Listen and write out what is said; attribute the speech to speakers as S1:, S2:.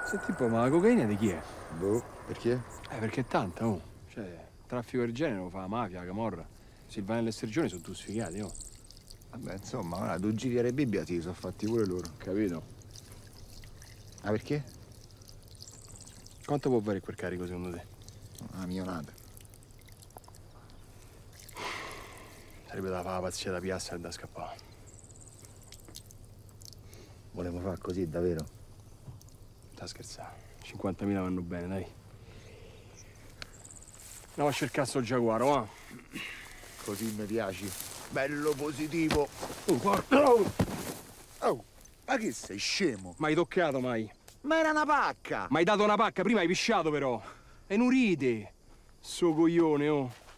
S1: Senti un po', ma la cocaina di chi è?
S2: Boh, perché?
S1: Perché è tanta, oh. Cioè, traffico del genere lo fa la mafia, la camorra. Silvana e l'Estergioni sono tutti sfigati, oh.
S2: Vabbè, insomma, ora tu giri e Bibbia ti sono fatti pure loro.
S1: Capito?
S2: Ah, perché?
S1: Quanto può valere quel carico, secondo te?
S2: Una milionata.
S1: Sarebbe da fare la pazzia da piazza e da scappare.
S2: Volevo fare così, davvero?
S1: Sta scherzando. 50.000 vanno bene, dai. Andiamo a cercare sto giaguaro, va?
S2: Così mi piaci. Bello positivo.
S1: Guarda!
S2: Oh, ma che sei scemo?
S1: M'hai toccato, mai?
S2: Ma era una pacca!
S1: M'hai dato una pacca, prima hai pisciato, però. E non ride. Sto coglione, oh.